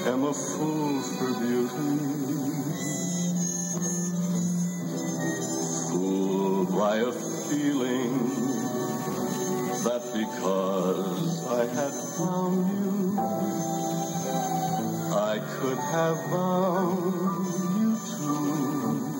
am a fool for beauty, fooled by a feeling that because I had found you, I could have found you too.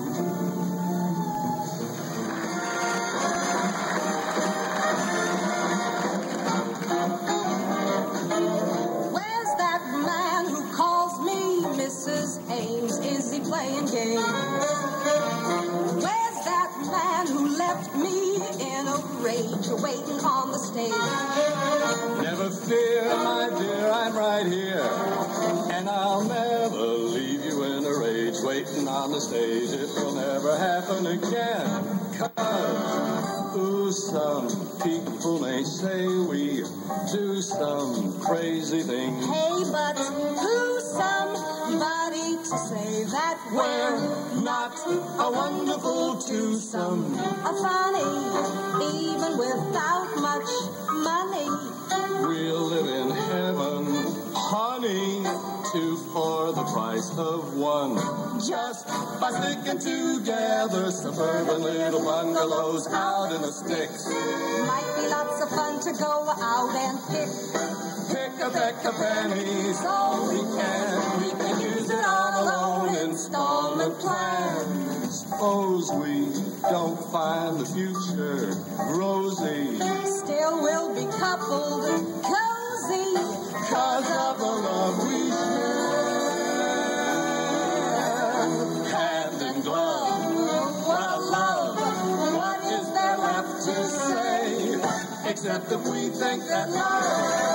Where's that man who calls me Mrs. Haymes? Is he playing games? Where's that man who left me in a rage waiting on the stage? Never fear, my dear, I'm right here, and I'll never leave you in a rage waiting on the stage. It will never happen again, 'cause ooh, some people may say we do some crazy things. Hey, but who's somebody to say that we're Not a wonderful twosome, a funny, even without much money? we'll live in heaven, honey, two for the price of one. Just by sticking together, suburban little bungalows out in the sticks. Might be lots of fun to go out and pick a peck of pennies, all we can use it on a loan installment plan. Suppose we don't find the future rosy, still we'll be coupled cozy, 'cause of the love we share. Hand in glove, what a love, what is there left to say, except that we think that love